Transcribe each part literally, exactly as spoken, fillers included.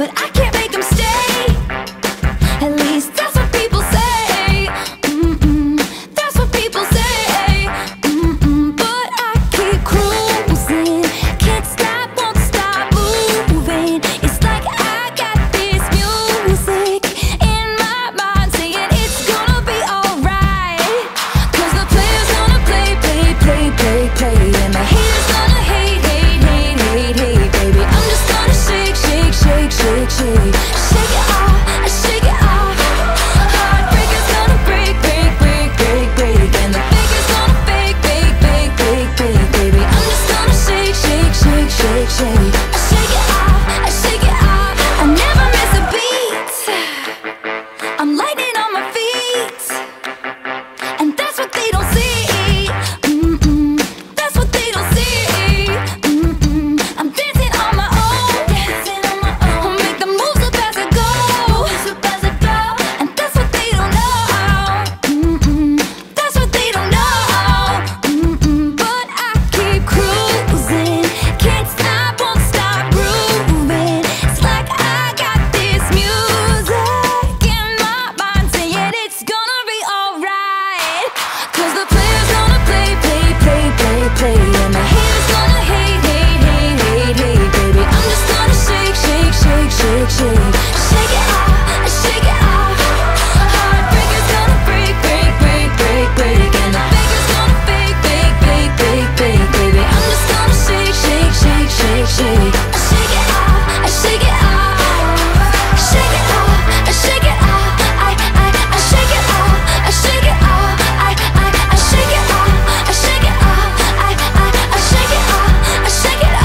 but I can't make them stay. At least that's what people say. Mm-mm, that's what people say. Mm-mm, but I keep cruising, can't stop, won't stop moving. It's like I got this music in my mind saying it's gonna be alright. Cause the player's gonna play, play, play, play, play, and the haters gonna hate, hate, hate, hate, hate, baby. I'm just gonna shake, shake, shake, shake, shake. Shake it off, I shake it off. Heartbreaker's gonna break, break, break, break, break, and the faker's gonna fake, fake, fake, fake, fake, baby. I'm just gonna shake, shake, shake, shake, shake. I shake it off, I shake it off. I never miss a beat. I'm lightning on my feet, and that's what they don't see. Mm-mm, that's what they don't see. Mm-mm, I'm dancing on my own, dancing on my own. Make the moves up as I go, moves up as I go, and that's what they don't know. Mm-mm, that's what they don't know. Mm-mm, but I keep cruising, can't stop, won't stop grooving. It's like I got this music in my mind saying it's gonna be alright. Cause the player's gonna play, play, play, play, play, and the haters gonna hate, hate, hate, hate, hate, baby. I'm just gonna shake, shake, shake, shake, shake. Shake it off, I shake it off. Heartbreaker's gonna break, break, break, break, break, and the faker's gonna fake, fake, fake, fake, fake, baby. I'm just gonna shake, shake, shake, shake, shake. I shake it off, I shake it off. Shake it off, I shake it off. I, I, I shake it off, I shake it off. I, I, I shake it off, I shake it off. I, I, I shake it off, I shake it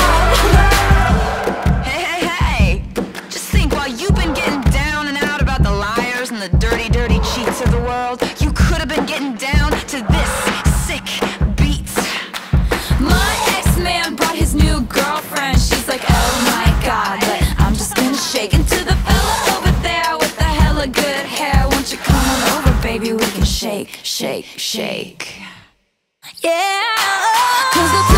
off. Hey, hey, hey! Just think, while you've been getting down and out about the liars and the dirty, dirty cheats of the world, you could have been getting down to this sick beat. My ex-man brought his new girlfriend. She's like, oh my god, but I'm just gonna shake into the fella over there with the hella good hair. Won't you come on over, baby? We can shake, shake, shake. Yeah, cause the